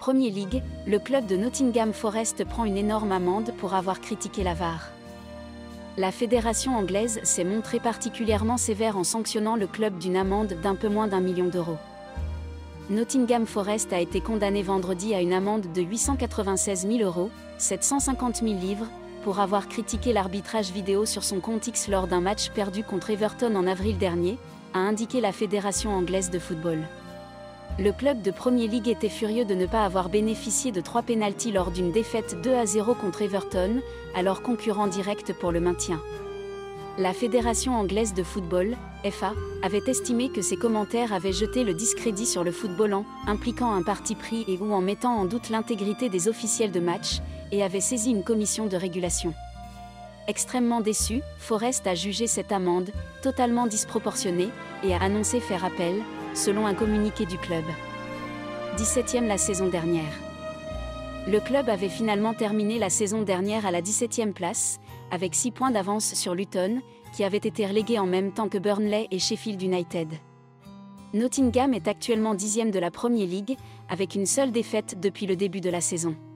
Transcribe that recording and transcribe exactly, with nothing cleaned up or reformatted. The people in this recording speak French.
Premier League, le club de Nottingham Forest prend une énorme amende pour avoir critiqué la V A R. La fédération anglaise s'est montrée particulièrement sévère en sanctionnant le club d'une amende d'un peu moins d'un million d'euros. Nottingham Forest a été condamné vendredi à une amende de huit cent quatre-vingt-seize mille euros, sept cent cinquante mille livres, pour avoir critiqué l'arbitrage vidéo sur son compte X lors d'un match perdu contre Everton en avril dernier, a indiqué la Fédération anglaise de football. Le club de Premier League était furieux de ne pas avoir bénéficié de trois pénaltys lors d'une défaite deux à zéro contre Everton, alors concurrent direct pour le maintien. La Fédération anglaise de football, F A, avait estimé que ces commentaires avaient jeté le discrédit sur le football en impliquant un parti pris et ou en mettant en doute l'intégrité des officiels de match, et avait saisi une commission de régulation. Extrêmement déçu, Forest a jugé cette amende totalement disproportionnée et a annoncé faire appel, selon un communiqué du club. dix-septième la saison dernière. Le club avait finalement terminé la saison dernière à la dix-septième place, avec six points d'avance sur Luton, qui avait été relégué en même temps que Burnley et Sheffield United. Nottingham est actuellement dixième de la Premier League, avec une seule défaite depuis le début de la saison.